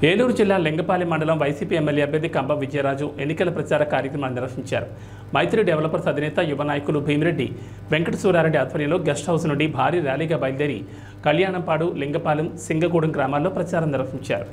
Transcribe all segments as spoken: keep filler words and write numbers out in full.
ఏలూరు జిల్లా లింగపాలెం మండలం YCP MLA అభ్యర్థి కంబం విజయరాజు ఎన్నికల ప్రచార కార్యక్రమాన్ని నిర్వహించారు. మైత్రి డెవలపర్స్ అధినేత యువ నాయకులు భీమిరెడ్డి వెంకట సూరారెడ్డి ఆధ్వర్యంలో గెస్ట్ హౌస్ నుండి భారీ ర్యాలీగా బయలుదేరి కళ్యాణంపాడు, లింగపాలెం, సింగగూడెం గ్రామాల్లో ప్రచారం నిర్వహించారు.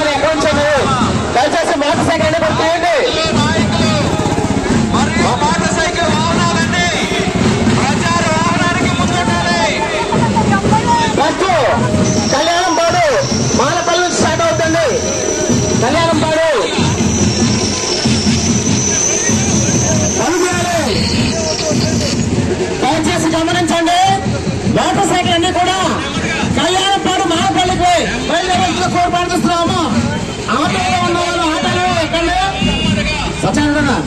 దయచేసి గమనించండి, మోటార్ సైకిల్ అన్ని కూడా కళ్యాణపాడు మానపల్లికి బయలుదేరాల్సిన కోరు ప్రార్థిస్తున్నాము. ఆటోలో ఉన్న వాళ్ళు ఆటోలో ఎక్కండి. సత్యానంద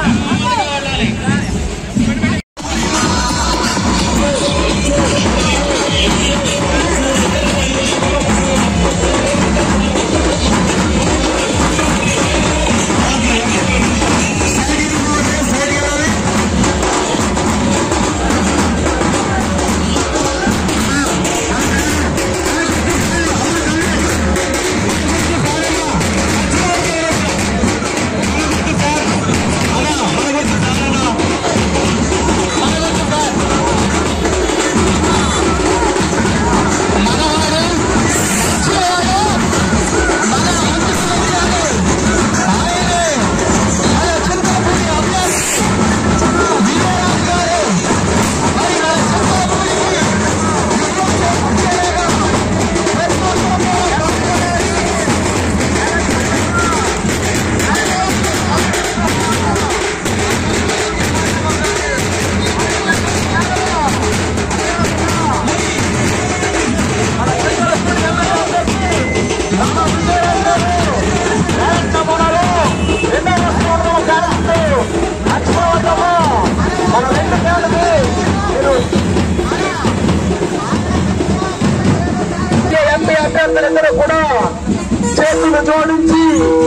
అభ్యర్థులందరూ కూడా చేతులు జోడించి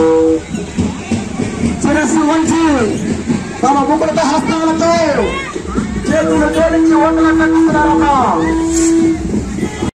శిరస్సు వంచి తమ ముకుళ హస్తాలతో చేతులు జోడించి ఓట్లను కట్టిస్తున్నారమ్మా.